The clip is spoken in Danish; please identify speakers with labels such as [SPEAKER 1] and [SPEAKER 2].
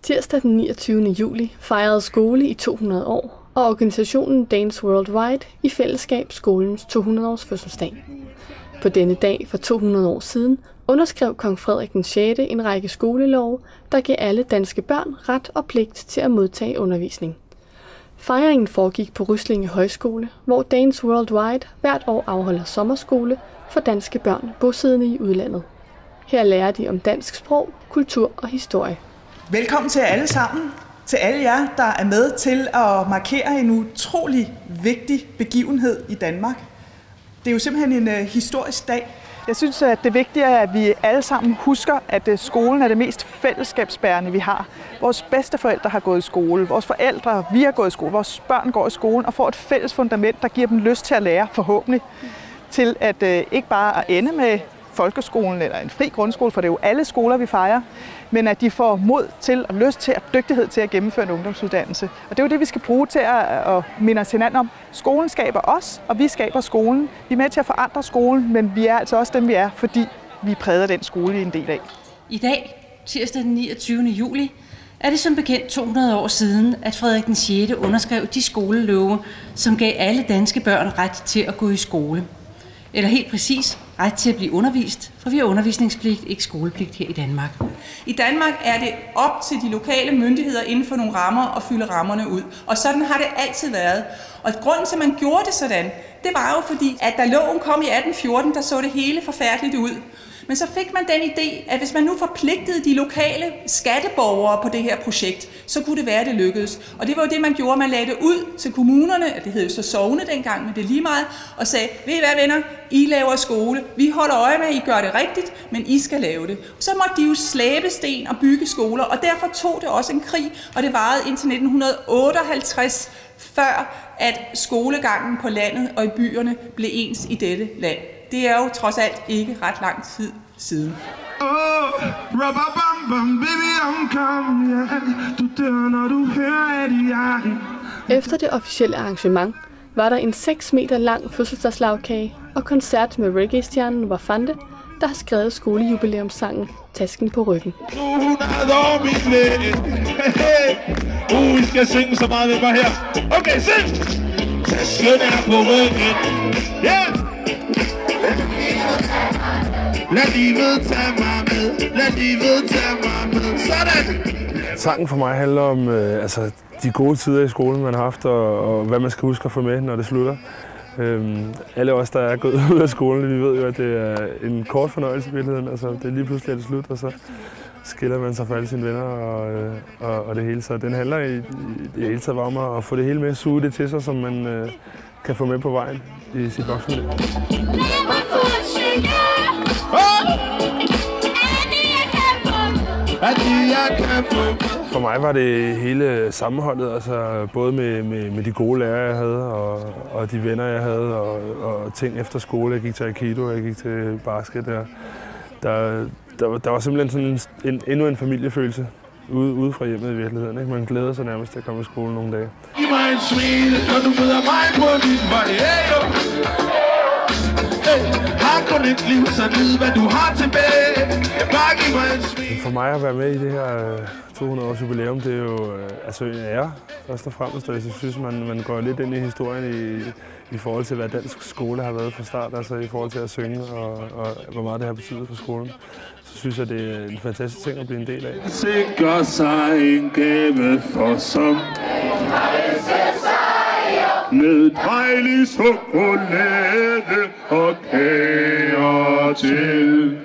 [SPEAKER 1] Tirsdag den 29. juli fejrede skole i 200 år, og organisationen Danes Worldwide i fællesskab skolens 200-års fødselsdag. På denne dag for 200 år siden underskrev kong Frederik den 6. en række skolelove, der gav alle danske børn ret og pligt til at modtage undervisning. Fejringen foregik på Ryslinge Højskole, hvor Danes Worldwide hvert år afholder sommerskole for danske børn bosiddende i udlandet. Her lærer de om dansk sprog, kultur og historie.
[SPEAKER 2] Velkommen til alle sammen, til alle jer, der er med til at markere en utrolig vigtig begivenhed i Danmark. Det er jo simpelthen en historisk dag.
[SPEAKER 3] Jeg synes, at det vigtige er, at vi alle sammen husker, at skolen er det mest fællesskabsbærende, vi har. Vores bedsteforældre har gået i skole, vores forældre, vi har gået i skole, vores børn går i skolen og får et fælles fundament, der giver dem lyst til at lære, forhåbentlig, til at ikke bare at ende med folkeskolen eller en fri grundskole, for det er jo alle skoler, vi fejrer, men at de får mod til og lyst til og dygtighed til at gennemføre en ungdomsuddannelse. Og det er jo det, vi skal bruge til at minde os hinanden om. Skolen skaber os, og vi skaber skolen. Vi er med til at forandre skolen, men vi er altså også dem, vi er, fordi vi præger den skole, vi er en del af.
[SPEAKER 4] I dag, tirsdag den 29. juli, er det som bekendt 200 år siden, at Frederik den 6. underskrev de skolelove, som gav alle danske børn ret til at gå i skole. Eller helt præcis, ret til at blive undervist, for vi har undervisningspligt, ikke skolepligt her i Danmark.
[SPEAKER 5] I Danmark er det op til de lokale myndigheder inden for nogle rammer at fylde rammerne ud. Og sådan har det altid været. Og grunden til, at man gjorde det sådan, det var jo fordi, at da loven kom i 1814, der så det hele forfærdeligt ud. Men så fik man den idé, at hvis man nu forpligtede de lokale skatteborgere på det her projekt, så kunne det være, at det lykkedes. Og det var jo det, man gjorde. Man lagde det ud til kommunerne, det hed jo så sogne dengang, men det er lige meget, og sagde, ved I hvad venner, I laver skole, vi holder øje med, at I gør det rigtigt, men I skal lave det. Så måtte de jo slæbe sten og bygge skoler, og derfor tog det også en krig, og det varede indtil 1958, før at skolegangen på landet og i byerne blev ens i dette land. Det er jo trods alt ikke ret lang tid siden.
[SPEAKER 1] Efter det officielle arrangement var der en 6 meter lang fødselsdagslagkage og koncert med reggae-stjernen Wafande, der har skrevet skolejubilæumssangen Tasken på ryggen.
[SPEAKER 6] 200 år, min ven. I skal synge så meget med mig her. Okay, syng! Tasken er på ryggen. Yeah! Lad livet tage mig med. Lad livet tage mig med. Sådan!
[SPEAKER 7] Sangen for mig handler om de gode tider i skolen, man har haft, og hvad man skal huske at få med, når det slutter. Alle os, der er gået ud af skolen, vi ved jo, at det er en kort fornøjelse i virkeligheden. Altså, det er lige pludselig er det slut, og så skiller man sig fra alle sine venner og det hele. Så den handler i det hele taget om at få det hele med, suge det til sig, som man kan få med på vejen i sit voksenliv. For mig var det hele sammenholdet, altså både med de gode lærere, jeg havde, og de venner, jeg havde, og ting efter skole. Jeg gik til aikido, jeg gik til basket. Der var simpelthen sådan endnu en familiefølelse ude fra hjemmet i virkeligheden. Ikke? Man glæder sig nærmest til at komme i skole nogle dage.
[SPEAKER 6] Giv mig en smil, når du møder mig på min vej. Har kun et liv, så nyd, hvad du har tilbage. Bare giv mig en smil.
[SPEAKER 7] For mig at være med i det her 200-års jubilæum, det er jo en ære, først og fremmest. Og jeg synes, man går lidt ind i historien i forhold til, hvad dansk skole har været fra start, altså i forhold til at synge, og hvor meget det har betydet for skolen. Så synes jeg, det er en fantastisk ting at blive en del af.
[SPEAKER 6] Sikrer sig en gave for som med dejlig chokolade og kager til.